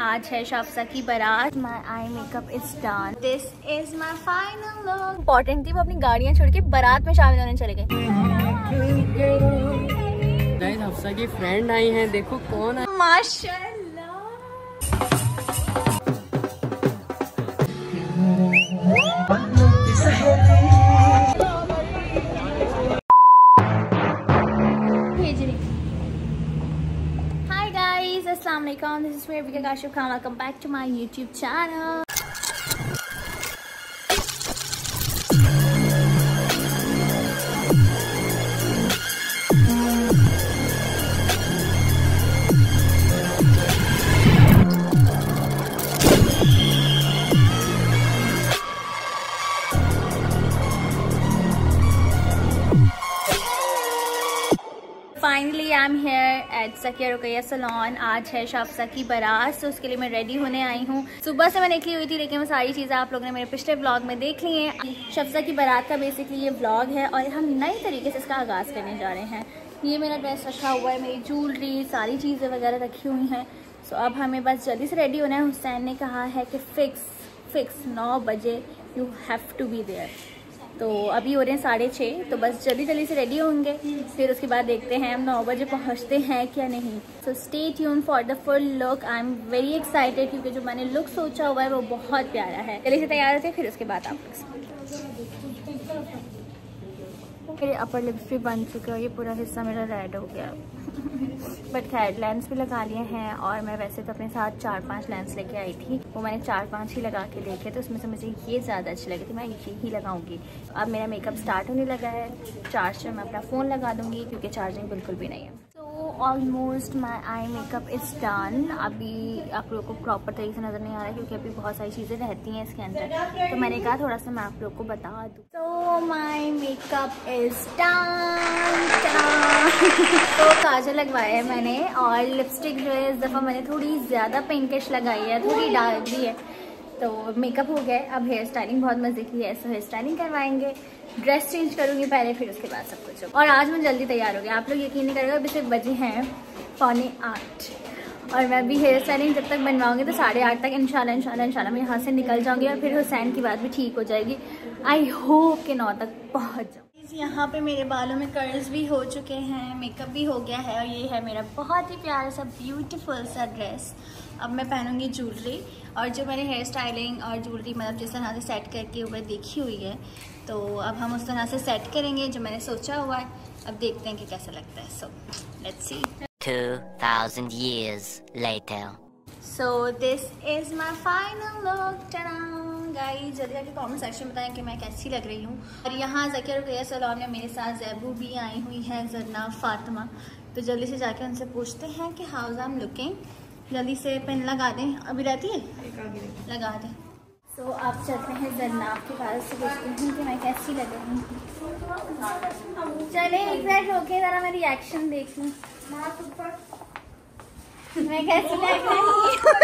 आज है शाफसा की बारात। My eye makeup is done. This is my final look. Important थी, वो अपनी गाड़ियाँ छोड़ के बारात में शामिल होने चले गए। गाइस हफ्सा की फ्रेंड आई हैं, देखो कौन है। माशाल्लाह। Assalamualaikum, this is Rivika Kashif Khan. Welcome back to my YouTube channel. Finally I am here at Sakia Rukaiya salon. आज है शाफसा की बारात, तो उसके लिए मैं रेडी होने आई हूँ। सुबह से मैं निकली हुई थी, लेकिन वो सारी चीज़ें आप लोगों ने मेरे पिछले व्लॉग में देख ली हैं। शाफसा की बारात का बेसिकली ये व्लॉग है और हम नए तरीके से इसका आगाज़ करने जा रहे हैं। ये मेरा ड्रेस रखा हुआ है, मेरी ज्वेलरी, सारी चीज़ें वगैरह रखी हुई हैं। सो अब हमें बस जल्दी से रेडी होना है। हुसैन ने कहा है कि फिक्स 9 बजे you have to be there. तो अभी हो रहे हैं 6:30, तो बस जल्दी से रेडी होंगे, फिर उसके बाद देखते हैं हम 9 बजे पहुंचते हैं क्या नहीं। So stay tune for the full look. I am very excited क्योंकि जो मैंने लुक सोचा हुआ है वो बहुत प्यारा है। जल्दी से तैयार होते हैं, फिर उसके बाद आप मेरे अपर लिप्स भी बन चुके हैं, ये पूरा हिस्सा मेरा रेड हो गया। बट खैर लेंस भी लगा लिए हैं, और मैं वैसे तो अपने साथ 4-5 लेंस लेके आई थी, वो मैंने 4-5 ही लगा के देखे, तो उसमें से मुझे ये ज़्यादा अच्छी लगी थी, मैं ये ही लगाऊंगी। अब मेरा मेकअप स्टार्ट होने लगा है। चार्जर में अपना फ़ोन लगा दूंगी क्योंकि चार्जिंग बिल्कुल भी नहीं है। Almost my eye makeup is done. अभी आप लोगों को प्रॉपर तरीके से नज़र नहीं आ रहा है क्योंकि अभी बहुत सारी चीज़ें रहती हैं इसके अंदर, तो मैंने कहा थोड़ा सा मैं आप लोगों को बता दूँ। तो माई मेकअप इज़ डन। तो काजल लगवाया है मैंने, और लिपस्टिक जो है इस दफ़ा मैंने थोड़ी ज़्यादा पिंकिश लगाई है, थोड़ी डार्क भी है। तो मेकअप हो गया। अब हेयर स्टाइलिंग बहुत मज़े की है, सो हेयर स्टाइलिंग करवाएंगे। ड्रेस चेंज करूँगी पहले, फिर उसके बाद सब कुछ। और आज मैं जल्दी तैयार हो गया, आप लोग यकीन नहीं करेंगे, अभी सिर्फ बजे हैं 7:45, और मैं अभी हेयर स्टाइलिंग जब तक बनवाऊंगी तो 8:30 तक इंशाल्लाह मैं यहाँ से निकल जाऊँगी, और फिर हुसैन की बात भी ठीक हो जाएगी। आई होप कि 9 तक पहुँच जाऊँ। यहाँ पे मेरे बालों में कर्ल्स भी हो चुके हैं, मेकअप भी हो गया है, और ये है मेरा बहुत ही प्यारा सा ब्यूटीफुल सा ड्रेस। अब मैं पहनूंगी ज्वेलरी, और जो मैंने हेयर स्टाइलिंग और ज्वेलरी मतलब जिस तरह से सेट करके हुए देखी हुई है, तो अब हम उस तरह से सेट करेंगे जो मैंने सोचा हुआ है। अब देखते हैं कि कैसा लगता है। So let's see. 2000 years later. So this is my final look. Guys जल्दी जाके कमेंट सेक्शन में बताएं कि मैं कैसी लग रही हूँ। और यहाँ ज़किया रुकैया सलोन में मेरे साथ ज़ैबू भी आई हुई है, ज़रना, फातिमा। तो जल्दी से जाके उनसे पूछते हैं कि हाउ आई एम लुकिंग। जल्दी से पेन लगा दें, अभी रहती है लगा दें। तो आप चलते हैं ज़रना के पास से पूछते हैं कि मैं कैसी लग रही हूँ। चले एक मिनट रोके, ज़रा मैं रिएक्शन देख लूँ मैं कैसी लग रही हूँ।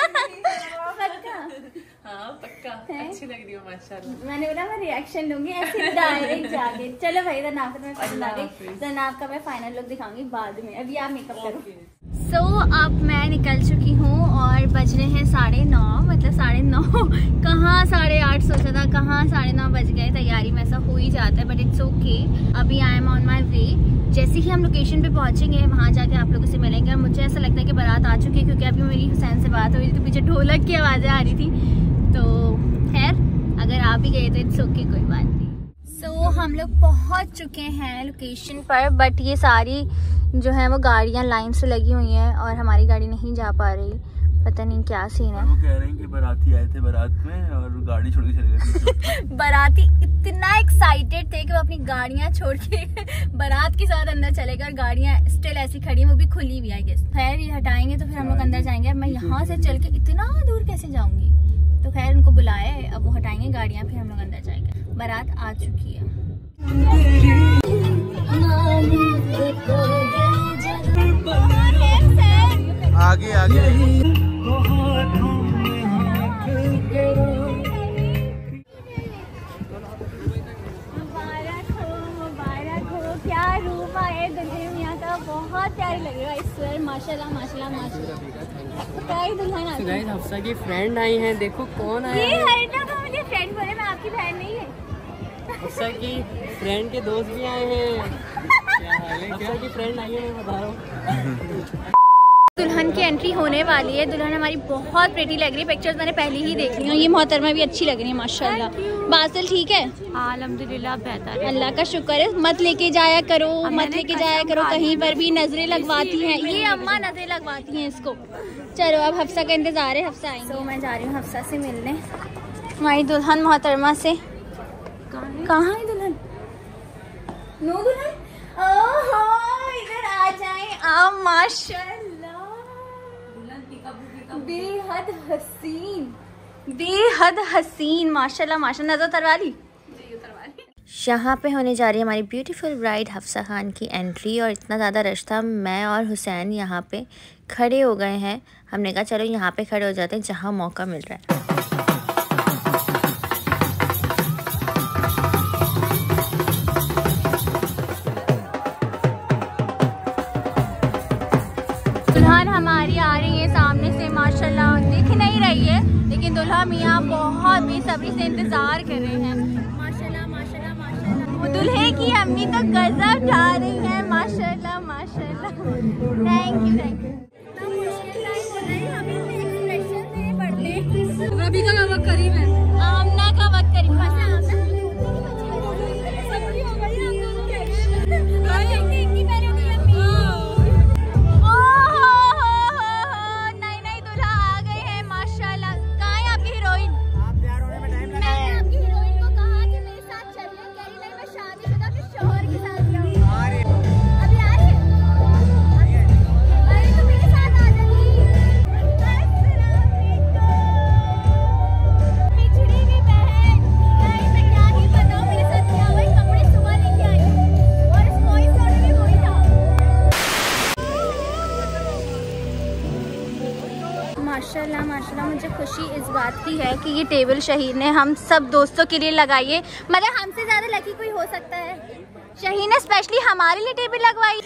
हाँ पक्का अच्छी लग रही हो माशाल्लाह। मैंने बोला मैं रिएक्शन दूंगी ऐसे डायरेक्ट जाके। चलो भाई जनाब में पसंद आ गई, जनाब का मैं फाइनल लुक दिखाऊंगी बाद में, अभी आप मेकअप करो। सो अब मैं निकल चुकी हूँ और बज रहे हैं 9:30, मतलब 9:30 कहाँ 8:30 सोचा था, कहाँ 9:30 बज गए। तैयारी में ऐसा हो ही जाता है, बट इट्स ओके। अभी आई एम ऑन माई वे। जैसे ही हम लोकेशन पे पहुंचेंगे वहाँ जाके आप लोगों से मिलेंगे। और मुझे ऐसा लगता है कि बारात आ चुकी है, क्योंकि अभी मेरी हुसैन से बात हो रही थी तो पीछे ढोलक की आवाज़ें आ रही थी। तो खैर अगर आप भी गए तो इट्स ओके, कोई बात नहीं। सो हम लोग पहुंच चुके हैं लोकेशन पर, बट ये सारी जो है वो गाड़ियां लाइन से लगी हुई हैं और हमारी गाड़ी नहीं जा पा रही, पता नहीं क्या सीन है। वो कह रहे हैं कि बाराती आए थे बारात में और गाड़ी छोड़ के चले गए। बाराती इतना एक्साइटेड थे कि वो अपनी गाड़ियां छोड़ के बारात के साथ अंदर चले गए, और गाड़ियां स्टिल ऐसी खड़ी हैं, वो भी खुली हुई आई गेस। खैर ये हटाएंगे तो फिर हम लोग अंदर जाएंगे। अब मैं यहाँ से चल के इतना दूर कैसे जाऊंगी, तो खैर उनको बुलाए, अब वो हटाएंगे गाड़ियां, फिर हम लोग अंदर जाएंगे। बारात आ चुकी है। आगे आगे मुबारक हो। क्या रूप आए दुल्हन मियाँ का, बहुत प्यारी लग रही है। माशाल्लाह माशाल्लाह माशाल्लाह। क्या ही दुल्हन आती है। गाइस हफ्सा की फ्रेंड आई हैं, देखो कौन आया है। मुझे फ्रेंड बोले, मैं आपकी बहन नहीं है। हफ्सा की फ्रेंड के दोस्त भी आए हैं। क्या हाल है? हफ्सा की फ्रेंड आई है, मैं बता रहा हूँ। दुल्हन की एंट्री होने वाली है। दुल्हन हमारी बहुत प्रेटी लग रही है, पिक्चर्स मैंने पहले ही देख ली हैं। ये मोहतरमा भी अच्छी लग रही है माशाल्लाह। बादल ठीक है? अल्हम्दुलिल्लाह बेहतर है, अल्लाह का शुक्र है। मत लेके जाया करो, मत लेके जाया करो कहीं पर भी, नजरें लगवाती हैं ये अम्मा, नजरें लगवाती हैं इसको। चलो अब हफ्सा का इंतजार है, हफ्सा आएंगे। तो मैं जा रही हूँ हफ्सा से मिलने, हमारी दुल्हन मोहतरमा से। कहाँ है दुल्हन? नो दुल्हन, ओहो इधर आ जाएं आप। माशाल्लाह बेहद हसीन, बेहद हसीन, माशाल्लाह माशाल्लाह। नजर उतरवा ली। यहाँ पे होने जा रही है हमारी ब्यूटीफुल ब्राइड हफ्सा खान की एंट्री, और इतना ज़्यादा रश था, मैं और हुसैन यहाँ पे खड़े हो गए हैं। हमने कहा चलो यहाँ पे खड़े हो जाते हैं जहाँ मौका मिल रहा है। दुल्हन हमारी आ रही है सामने से, माशाल्लाह दिख नहीं रही है, लेकिन दुल्हा मियाँ बहुत बेसब्री से इंतजार कर रहे हैं। माशाल्लाह माशाल्लाह माशाल्लाह। वो दुल्हे की अम्मी तो गजब जा रही है, माशाल्लाह माशाल्लाह। Thank you thank you. रबी का वक्त करीब है, आमना का वक्त करीब है। माशाल्लाह माशाल्लाह। मुझे खुशी इस बात की है कि ये टेबल शहीद ने हम सब दोस्तों के लिए लगाई है। मतलब हमसे ज्यादा लकी कोई हो सकता है? शहीद ने स्पेशली हमारे लिए टेबल लगवाई।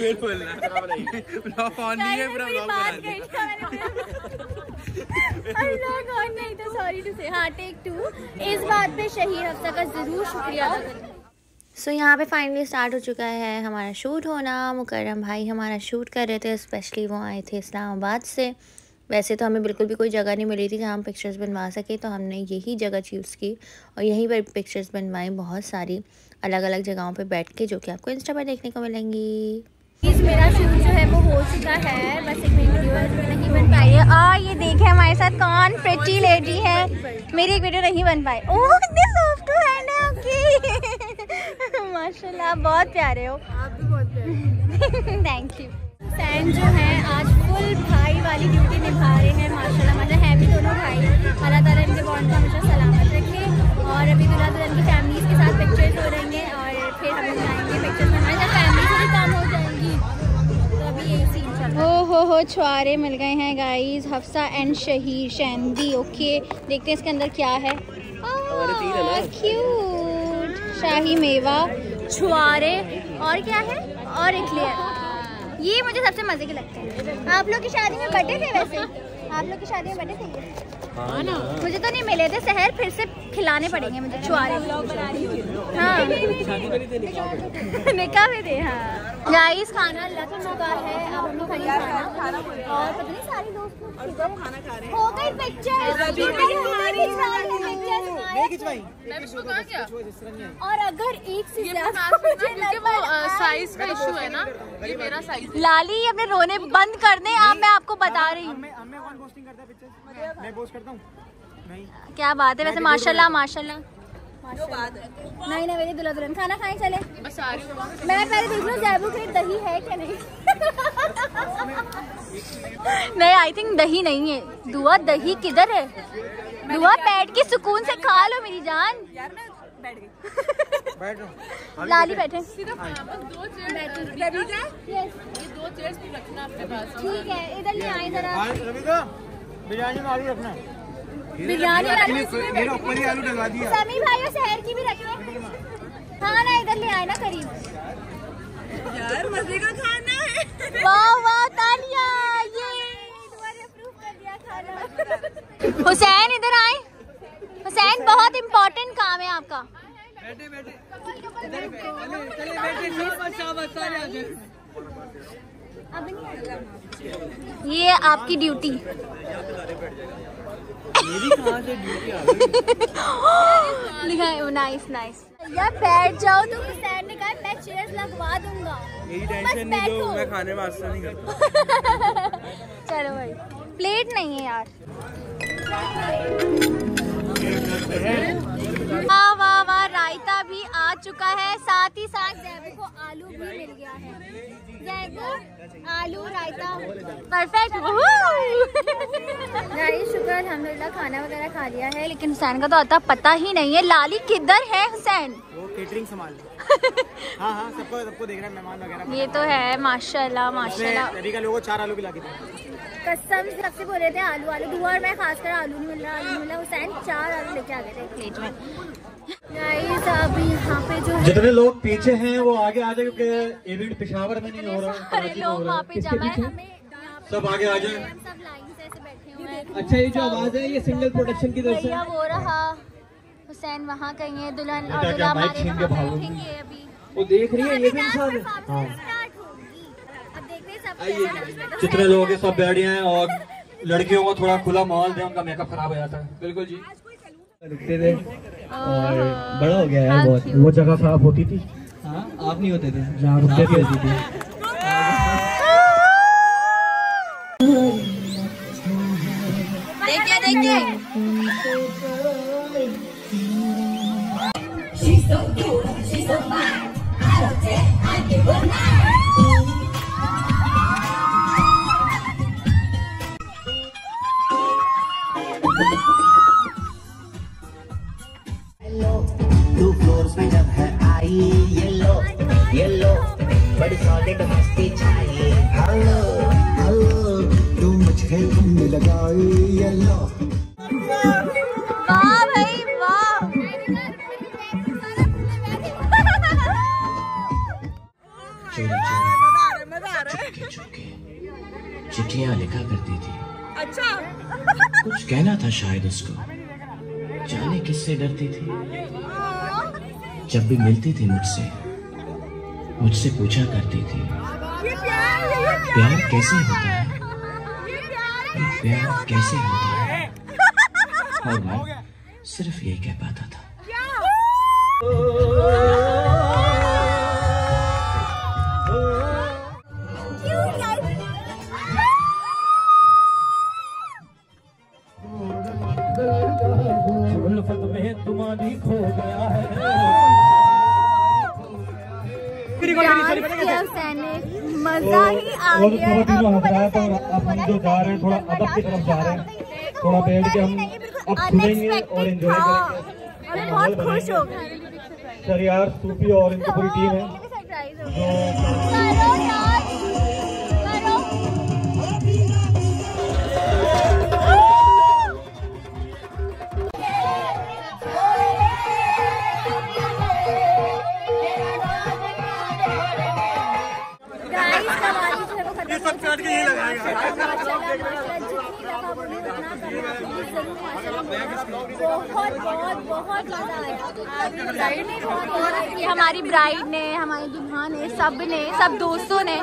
नहीं तो सॉरी टू से। हाँ टेक 2। इस बात पे शहीद हफ्सा का जरूर शुक्रिया अदा करें। सो यहाँ पे फाइनली स्टार्ट हो चुका है हमारा शूट होना। मुकर्रम भाई हमारा शूट कर रहे थे, स्पेशली वो आए थे इस्लामाबाद से। वैसे तो हमें बिल्कुल भी कोई जगह नहीं मिली थी जहाँ हम पिक्चर्स बनवा सके, तो हमने यही जगह चूज़ की और यहीं पर पिक्चर्स बनवाई, बहुत सारी अलग अलग जगहों पे बैठ के, जो कि आपको इंस्टा पर देखने को मिलेंगी। मेरा शूट जो है वो हो चुका है, बस एक वीडियो नहीं बन पाई है। ये देखे हमारे साथ कौन प्रिटी लेडी है, मेरी एक वीडियो नहीं बन पाई। ओह कितनी सॉफ्ट हैंड है आपकी। माशाल्लाह बहुत प्यारे हो आप भी, बहुत प्यारे। Thank you. सैन जो है आज फुल भाई वाली ड्यूटी निभा रहे हैं, माशाल्लाह मतलब है भी दोनों भाई। अल्लाह ताला इनके बॉन्ड का हमेशा सलामत रखे। और अभी दुल्हा दुल्हन की फैमिलीज के साथ पिक्चर्स हो रही हैं और फिर हम लोग जाएंगे पिक्चर्स बनाने, जब फैमिली थोड़ी कम हो जाएंगी तो अभी यही सीन चल रहा है। हो छुआरे मिल गए हैं गाइस, हफ्सा एंड शहीद शहंदी। ओके देखते हैं इसके अंदर क्या है। क्यूट शाही मेवा, छुआरे और क्या है, और इक्लेयर। ये मुझे सबसे मजे के लगते हैं। आप लोग की शादी में बटे थे? वैसे आप लोग की शादी में बटे थे ये? हाँ ना, मुझे तो नहीं मिले थे। शहर फिर से खिलाने पड़ेंगे मुझे छुआरे। हाँ निकाह में थे। हाँ गाइस खाना लग चुका है, अब हम लोग खाना और पता नहीं सारी दोस्त खाना खा रहे हैं। हो गई पिक्चर और अगर एक से साइज का इशू है ना, ये मेरा साइज। लाली अपने रोने बंद कर दे, अब मैं आपको बता रही हूँ। मैं पोस्ट करता हूँ। क्या बात है वैसे, माशाल्लाह माशाल्लाह। नहीं नहीं मेरी दुल्हा दुल्हन खाना खाए चले। मैं पहले देख लूँ जैबू के दही है क्या नहीं। नहीं आई थिंक दही नहीं है। दुआ दही किधर है? दुआ बैठ के सुकून से खा लो मेरी जान। यार मैं बैठ गई। लाली बैठे। ठीक है इधर ले आए जरा। बिरयानी में आलू रखना। बिरयानी ऊपर ही आलू डलवा दिया। समी भाई और शहर की भी रखना। हाँ ना इधर ले आए ना करीब। यार मजे का खाना है। वाह वाह तालियां। ये दुआ ने अप्रूव कर दिया। हुसैन इधर आए। हुसैन बहुत इम्पोर्टेंट काम है आपका। ये आपकी ड्यूटी। मेरी कहाँ से ड्यूटी आ गई? Nice nice. यार बैठ जाओ तो हुसैन ने कहा मैं चेयर्स लगवा दूंगा। यही टेंशन नहीं जो मैं खाने वास्ता नहीं करता। चलो भाई, प्लेट नहीं है यार। वाह वाह वाह, रायता भी आ चुका है, साथ ही साथ जैबू को आलू भी मिल गया है। जैबू आलू रायता परफेक्ट। शुक्र अल्हम्दुलिल्लाह खाना वगैरह खा लिया है, लेकिन हुसैन का तो आता पता ही नहीं है। लाली किधर है हुसैन? वो केटरिंग संभाल हाँ हाँ, सबको देख रहा है, मेहमान वगैरह। ये तो है माशाल्लाह माशाल्लाह। अभी का लोगों 4 आलू खिला के कसम से सबसे बोल रहे थे आलू आलू, दुआ और मैं खासकर आलू नहीं मिल रहा। हुसैन 4 आलू लेके आ गए थे प्लेट में। अभी यहाँ पे जो जितने लोग पीछे हैं वो आगे आ जाए, क्योंकि इवेंट पेशावर में नहीं हो रहा, कराची में हो रहा है। सब आगे आ जाए। सब लाइन से ऐसे बैठे हुए हैं। अच्छा, ये जो आवाज है ये सिंगल प्रोडक्शन की तरफ से वो रहा। हुसैन वहाँ कहीं है, दुल्हन और क्या दूल्हा माइक हमारे छीन के वहाँ भागोगे? बैठेंगे अभी। वो देख रही है, ये भी इंसान है। हाँ, अब देखते हैं सब जितने लोग हैं सब बैठ हैं, और लड़कियों को थोड़ा खुला माहौल दें, उनका मेकअप खराब हो जाता है। बिल्कुल जी। रुकते थे और बड़ा हो गया है बहुत। वो जगह साफ होती थी। हाँ, आप नहीं होते थे जहाँ रुकते भी होती थी। देखिए देखिए, टू फ्लोर्स में जब है आई येलो बड़ी सॉलिड मस्ती चाहिए। हेलो हेलो तू मुझे घूमने लगाई येलो। वाह भाई वाह। चोरी चुपके चिट्ठियां लिखा करती थी। अच्छा, कुछ कहना था शायद उसको, जाने किससे डरती थी। जब भी मिलती थी मुझसे पूछा करती थी प्यार कैसे होता है, प्यार कैसे होता है। और मैं सिर्फ यही कह पाता था। मजा ही आ गया। अब हम जो जा रहे हैं थोड़ा अदब की तरफ जा रहे हैं, थोड़ा बैठ के हम अब सुनेंगे और एंजॉय करेंगे। मैं बहुत खुश हो गई। सर यार, सूफी और इनकी पूरी टीम है। बहुत मजा आया। ये हमारी ब्राइड ने, हमारी दुल्हन ने, सब दोस्तों ने।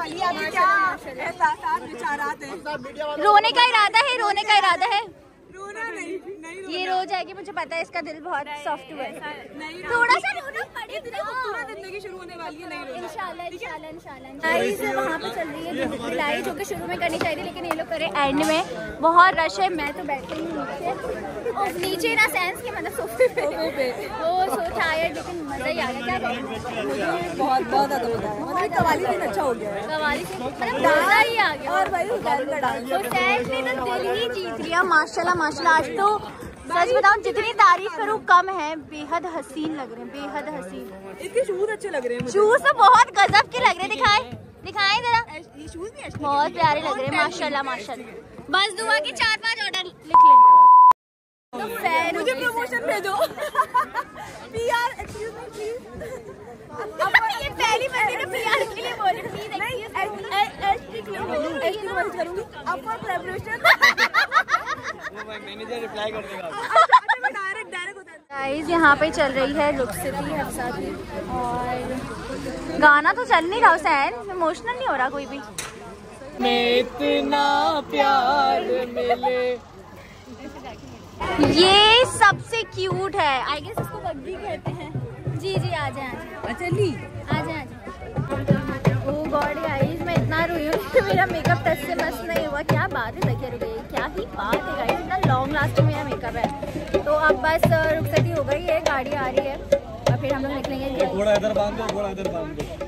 रोने का इरादा है। ये रो जाएगी, मुझे पता है, इसका दिल बहुत सॉफ्ट हुआ है। थोड़ा सा रोना पड़ेगा, पूरा जिंदगी शुरू होने वाली है। इंशाल्लाह वहाँ पे चल रही है भिलाई, जो कि शुरू में करनी चाहिए, लेकिन ये लोग करे एंड में। बहुत रश है, मैं तो बैठ रही हूँ नीचे, और नीचे ना सेंस के मतलब सोफे पे। वो सो टायर्ड, लेकिन मजा ही आ गया। क्या बहुत ज़्यादा मजा आया। मतलब कवाली दिन अच्छा हो गया, कवाली से मतलब मजा ही आ गया। और भाई हुसैन ने तो दिल ही जीत लिया। माशाल्लाह आज तो सच बताऊं, जितनी तारीफ करूं कम है। बेहद हसीन लग रहे हैं, बेहद हसीन। इसके शूज अच्छे लग रहे हैं। शूज तो बहुत गजब के लग रहे हैं। दिखाएं जरा। ये शूज भी अच्छे, बहुत प्यारे लग रहे हैं माशाल्लाह। बस दुआ के 4-5 ऑर्डर लिख लें। तो फैन मुझे प्रमोशन भेजो। PR excuse me please. ये पहली बार मेरे PR के लिए बोल रही थी। नहीं, करूंगी। आपका कोलैबोरेशन मैनेजर रिप्लाई कर देगा। गाइस यहाँ पे चल रही है रुखसती हफ्सा की, और गाना तो चल नहीं रहा हुसैन, इमोशनल नहीं हो रहा कोई भी। मैं इतना प्यार मिले। ये सबसे क्यूट है, आई गेस इसको बग्गी कहते हैं। जी जी आ जाए चली आ जाए। ओ गॉड गाइस मैं इतना रोई हूँ, मेरा मेकअप टच से बस नहीं हुआ। क्या बात है तकिया रुके, क्या ही बात है गाइस, इतना लॉन्ग लास्टिंग मेरा मेकअप है। तो अब बस रुखसती हो गई है, गाड़ी आ रही है और फिर हम लोग निकलेंगे। घोड़ा इधर बांध दो, घोड़ा इधर बांध दो।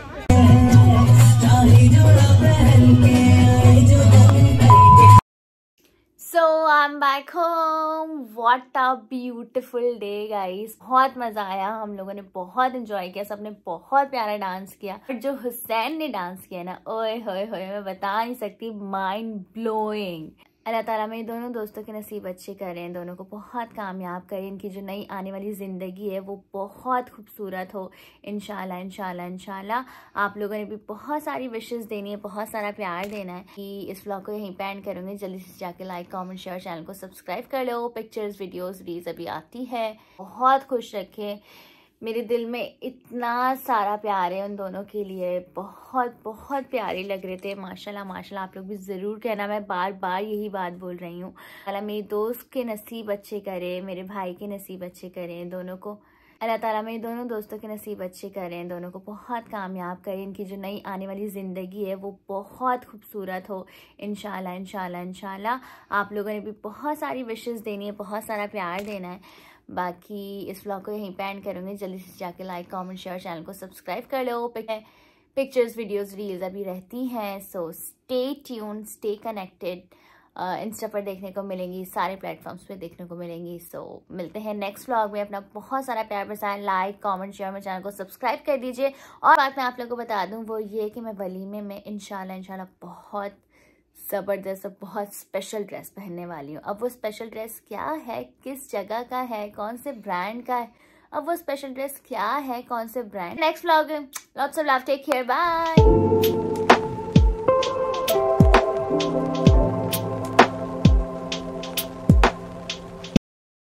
So I'm back home. What a beautiful day guys. बहुत मजा आया, हम लोगों ने बहुत एंजॉय किया, सबने बहुत प्यारा डांस किया। और जो हुसैन ने डांस किया ना, ओए होए होए, मैं बता नहीं सकती, माइंड ब्लोइंग। अल्लाह ताला मेरे दोनों दोस्तों के नसीब अच्छे करें, दोनों को बहुत कामयाब करें, इनकी जो नई आने वाली ज़िंदगी है वो बहुत खूबसूरत हो इंशाल्लाह इंशाल्लाह इंशाल्लाह। आप लोगों ने भी बहुत सारी विशेस देनी है, बहुत सारा प्यार देना है। कि इस व्लॉग को यहीं पे एंड करूँगी, जल्दी से जाके लाइक कमेंट शेयर, चैनल को सब्सक्राइब कर लो। पिक्चर्स वीडियोज़ रील्स अभी आती है। बहुत खुश रखें, मेरे दिल में इतना सारा प्यार है उन दोनों के लिए, बहुत बहुत प्यारे लग रहे थे। माशाल्लाह माशाल्लाह, आप लोग भी ज़रूर कहना, मैं बार बार यही बात बोल रही हूँ। अल्लाह मेरे दोस्त के नसीब अच्छे करे, मेरे भाई के नसीब अच्छे करें दोनों को। अल्लाह ताला मेरे दोनों दोस्तों के नसीब अच्छे करें, दोनों को बहुत कामयाब करें, इनकी जो नई आने वाली ज़िंदगी है वो बहुत खूबसूरत हो इंशाल्लाह इंशाल्लाह इंशाल्लाह। आप लोगों ने भी बहुत सारी विशेस देनी है, बहुत सारा प्यार देना है। बाकी इस व्लॉग को यहीं पे एंड करूँगी, जल्दी से जाके लाइक कमेंट शेयर, चैनल को सब्सक्राइब कर लो। पिक्चर्स वीडियोस रील्स अभी रहती हैं, so stay tune, stay connected. Insta पर देखने को मिलेंगी, सारे प्लेटफॉर्म्स पे देखने को मिलेंगी। सो मिलते हैं नेक्स्ट व्लॉग में। अपना बहुत सारा प्यार बरसाएं, लाइक कमेंट शेयर, मेरे चैनल को सब्सक्राइब कर दीजिए। और बात मैं आप लोगों को बता दूँ वो ये कि मैं वलीमे में इंशाल्लाह इंशाल्लाह बहुत ज़बरदस्त और बहुत स्पेशल ड्रेस पहनने वाली हूँ। अब वो स्पेशल ड्रेस क्या है, किस जगह का है, कौन से ब्रांड का है, अब वो स्पेशल ड्रेस क्या है, कौन से brand, next vlog. Lots of love, take care, bye.